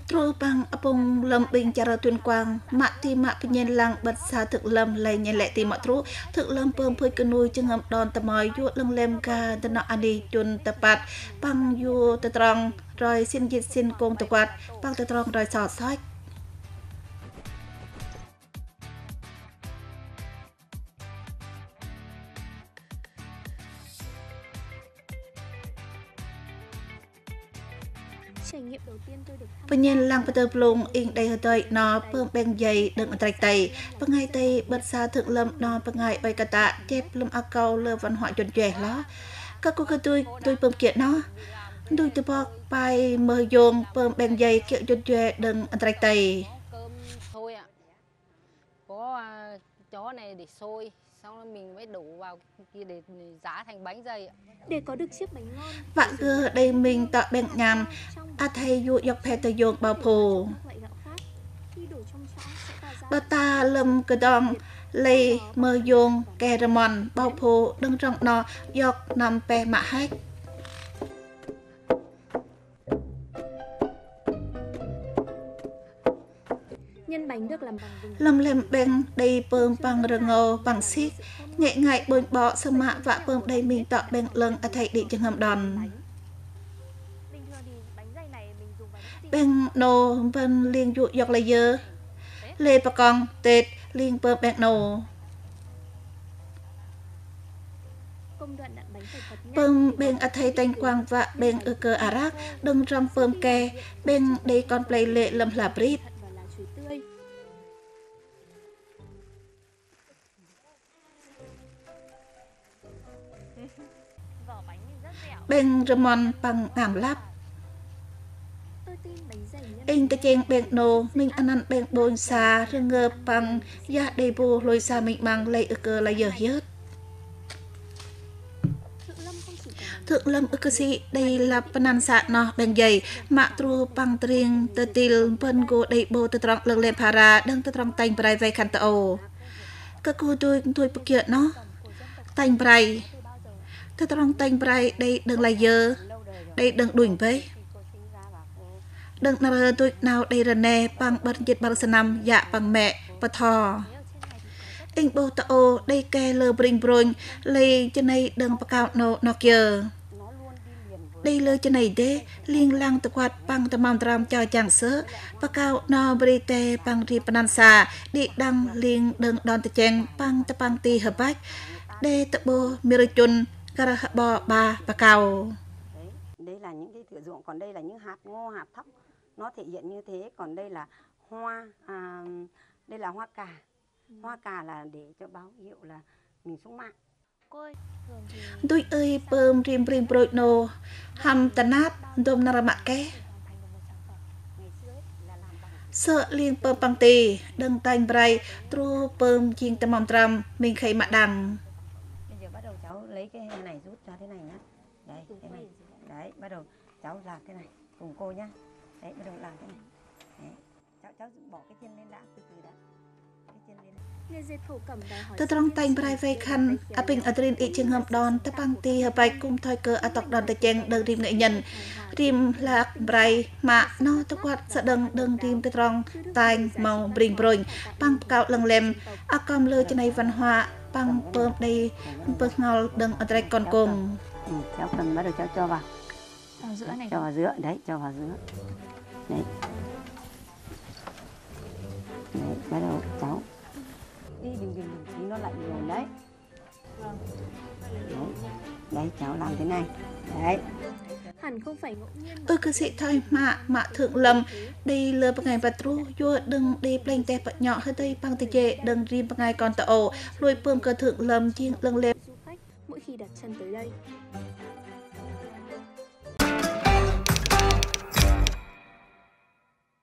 Trôi bằng bông lâm bình chả ra tuyên quang, mạ thì mạ bình nhiên lăng bật xa thực lâm lấy nhẹ lệ tìm mọi trú, thực lâm bơm phơi cân nuôi chân ngầm đòn tà mòi dụ lưng lem ca tân nọ anh đi chun tà bạt, bằng dụ tà tròn, rồi xin dịch xin công tà quạt, bằng tà tròn rồi sọt sách. Bình nhiên lăng bật tơ plung in đầy hơi tơi nó bơm bên dày đừng ở trạch tây bằng ngày tây bật xa thượng lâm nó bằng ngày bay cả tạ chép lâm a câu lơ văn hóa chuẩn trẻ đó các cô cơ tôi bơm kiện nó tôi từ bọc bay mơ dồn bơm bên dày kiểu chuẩn trẻ đừng ở trạch tây thôi ạ có chó này để sôi xong rồi mình mới đổ vào kia để giá thành bánh dày để có được chiếc bánh ngon. Vạn cơ đây mình tạo bên nhằm a thay dụ dọc phe tờ dồn bao phù bà ta lâm cơ đong lây mơ dồn kè rơ mòn bao phù đừng trong nó dọc nằm phe mạ hách nhân bánh được làm bằng vừng lâm lem bên đây bơm bằng rơ ngô bằng xít nhẹ ngại bồn bọ sơ mạ và bơm đây mình tạo bên lưng a thay định chân ngầm đòn bên nô vân liên dụ dọc lấy dơ lê bà con tết liên bơm bên nô bơm bên a thay tanh quang và bên ơ cơ à rác đừng trong bơm kè bên đây con play lệ lâm là brít bên Ramon bằng ngảm lắp in cái chen bên nô mình ăn bên bồn xa rừng ngơ bằng giá đầy bù lôi xa mình mang lấy ơ cơ là giờ hết thượng lâm ơ cơ si đây là panan sạ nó bên dày mạ tru bằng triêng tơtil bên gô đầy bù tơ trong lưng lên para đang tơ trong tay brai vay khăn tàu các cô tôi bực kiện nó tay brai tơ trong tay brai đây đừng là giờ đây đừng đuổi với đừng nào tôi nào đây là nè bằng bật dịch bằng sân năm dạ bằng mẹ và thò anh bố tao đây ke lơ bring bring lấy cho này đừng bạc cao nó kia đây lơ cho này đế liên lang tập quạt bằng tập mầm tram cho chàng sớ bạc cao nó brite bằng ri panansa đi đăng liên đừng đòn tập chèn bằng tập bằng ti hợp bách đây tập bô mirachun gara bò ba bạc cao đây là những cái thửa ruộng còn đây là những hạt ngô hạt thóc nó thể hiện như thế còn đây là hoa đây là hoa cà là để cho báo hiệu là mình sống mạng tôi ơi bơm rim rim prono ham tanat dom naramake sợ liên bơm bằng tì đừng tay bray tru bơm chiên tâm mỏng trầm mình khay mạ đằng bây giờ bắt đầu cháu lấy cái này rút ra thế này nhá đấy cái này đấy bắt đầu cháu làm cái này cùng cô nhá đấy bắt đầu làm cái này đấy. cháu bỏ cái chân lên đã từ từ đã cái chân lên tôi trong tay brai vây khăn aping adrin ít trường hợp đòn tập băng ti hợp bạch cùng thôi cơ atọc đòn tay chen đơn rim nghệ nhân rim lạc brai mà nó tập quạt sợ đơn rim tôi trong tay màu bring bring băng cao lần lem com lơ trên này văn hóa băng bơm đây bơm ngầu đơn ở đây còn cùng cháu cần bắt đầu cháu cho vào giữa này cho vào giữa đấy cho vào giữa đấy bắt đầu cháu đi đừng tí nó lạnh rồi đấy đấy cháu làm thế này đấy hẳn không phải ngẫu nhiên cứ sĩ thôi mạ thượng lâm đi lừa bằng ngày bật ru vua đừng đi pleng te bật nhỏ hơi tây bằng tây chê đừng rim bằng ngày còn tàu lùi bơm cơ thượng lâm chiên lưng lên mỗi khi đặt chân tới đây